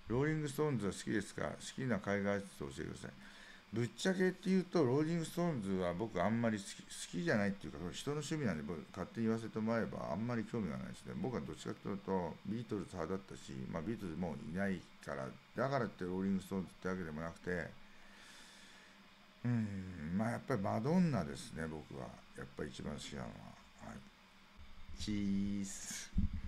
ローリング・ストーンズは好きですか？好きな海外アーティストを教えてください。ぶっちゃけっていうと、ローリング・ストーンズは僕あんまり好きじゃないっていうか、人の趣味なんで僕勝手に言わせてもらえばあんまり興味がないですね。僕はどっちかというと、ビートルズ派だったし、まあ、ビートルズもういないから、だからってローリング・ストーンズってわけでもなくて、まあやっぱりマドンナですね、僕は。やっぱり一番好きなのは。はい。チーズ。